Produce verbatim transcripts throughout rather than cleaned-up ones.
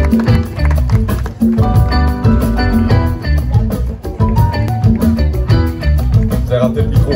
Vous avez raté le micro.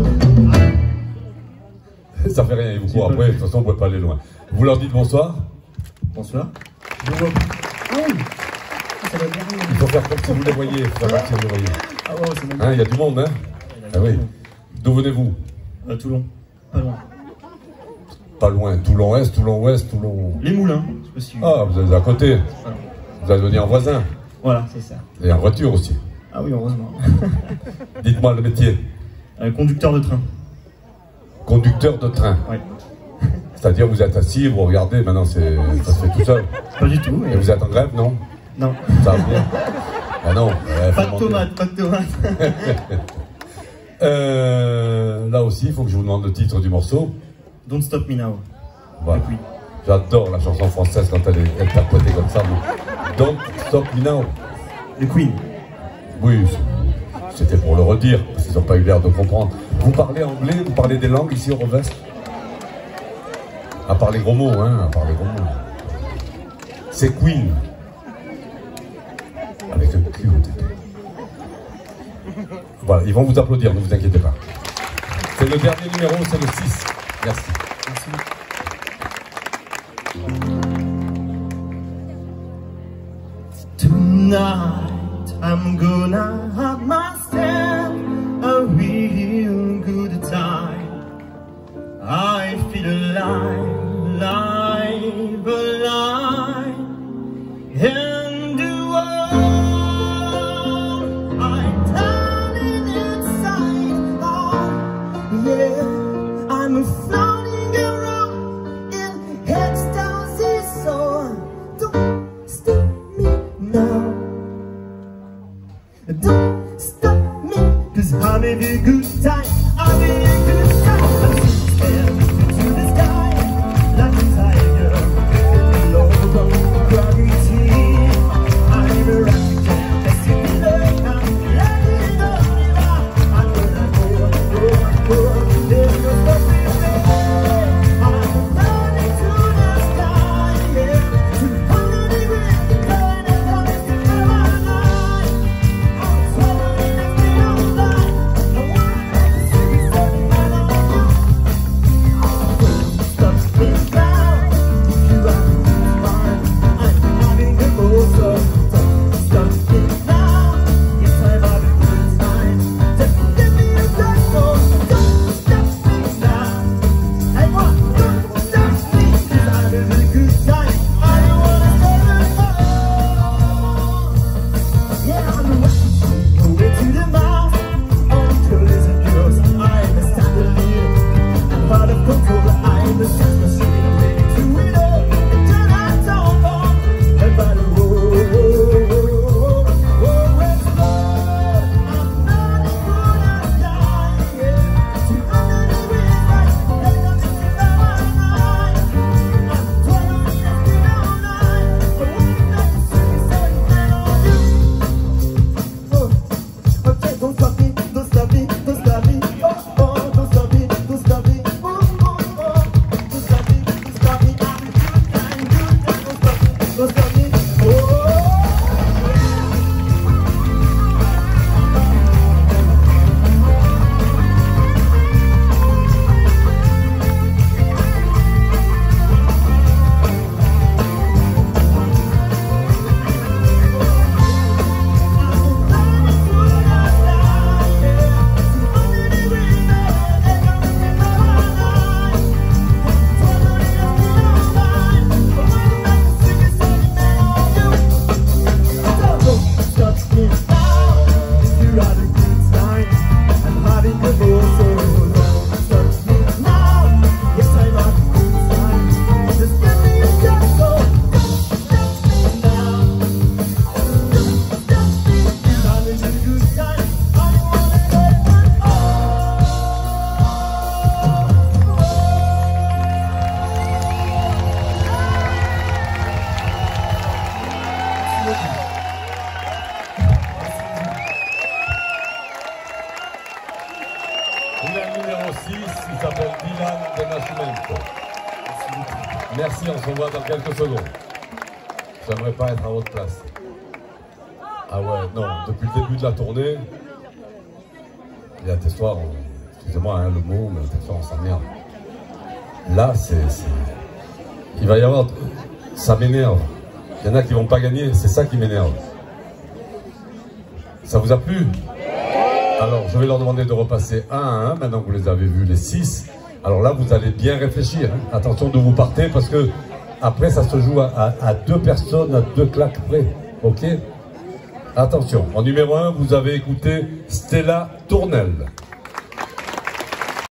Ça fait rien, ils vous courent après, de toute façon on ne peut pas aller loin. Vous leur dites bonsoir. Bonsoir. Bonjour. Oh, ça va bien. Il faut faire comme si vous les voyez, faut faire comme si vous les voyez. Ah ouais, c'est Hein, il y a du monde, hein? Ah oui. D'où venez-vous? À Toulon, pas loin. Pas loin, Toulon-Est, Toulon-Ouest, Toulon... Les Moulins, je sais pas si... Ah, vous êtes à côté. Voilà, Vous allez venir en voisin. voilà c'est ça. Et en voiture aussi. Ah oui, heureusement. Dites-moi le métier. Euh, conducteur de train. Conducteur de train. Oui. C'est-à-dire vous êtes assis, vous regardez, maintenant c'est, ça se fait tout seul. Pas du tout. Mais... Et vous êtes en grève, non? Non. Ça va bien. Ah non. euh, Pas faut de demander. tomates, pas de tomates. euh, là aussi, il faut que je vous demande le titre du morceau. Don't Stop Me Now. Voilà. Oui. J'adore la chanson française quand elle est interprétée comme ça. Mais Don't Stop Me Now. The Queen. Oui, c'était pour le redire, parce qu'ils n'ont pas eu l'air de comprendre. Vous parlez anglais, vous parlez des langues ici au Revest? À part les gros mots, hein, à part les gros mots. C'est Queen. Avec un cul au début. Voilà, ils vont vous applaudir, ne vous inquiétez pas. C'est le dernier numéro, c'est le six. Merci. Merci. Tonight I'm gonna have myself a real good time. I feel alive, alive, alive. And the world I'm turning inside out. Yeah, I'm floating around in ecstasy, so don't stop me now. Don't stop me, 'cause I'm having a good time. I'm having a good time. I'm staring to the sky like a tiger in love of gravity. I'm a rocket, that's in love. I'm letting go. I'm gonna go, go, go. There's no stopping me. I'm flying to the sky, yeah. two hundred degrees, going and going to my life. I'm swallowing the spin of life. I wanna make a secret story out of you. Don't stop me now. You are mine. I'm having a good time. Don't stop me now. Yes, I'm having a good time. Just give me a breath, oh. Don't stop me now. I want, don't stop me, 'cause I'm having a good time. I don't wanna let it go. Yeah, I'm rushing away to the mouth. All the girls and girls, I'm a standard. I'm out of control, I'm a sex machine. I'm ready to it all. And turn out all on. And by the road, oh, it's love. I'm not gonna die, yeah. two hundred degrees, right? And I'm just about my mind. I'm totally nasty all night. I wanna make a secret story out of you. Oh, okay, don't stop me, don't stop me, don't stop me. Oh, oh, don't stop me, don't stop me. Oh, oh, oh, don't stop me, don't stop me. I'm a good time, good time. Don't stop me, don't stop me. Oh, Il y a le numéro six, il s'appelle Dylan de Nascimento. Merci, on se revoit dans quelques secondes. j'aimerais pas être à votre place. Ah ouais, non, depuis le début de la tournée, il y a des soirs, on... excusez-moi hein, le mot, mais des soirs on s'emmerde. Là, c'est... Il va y avoir... Ça m'énerve. Il y en a qui vont pas gagner, c'est ça qui m'énerve. Ça vous a plu? Alors, je vais leur demander de repasser un à un, maintenant que vous les avez vus, les six. Alors là, vous allez bien réfléchir. Hein. Attention d'où vous partez, parce que après, ça se joue à, à, à deux personnes, à deux claques près. Ok? Attention, en numéro un, vous avez écouté Stella Tournelle.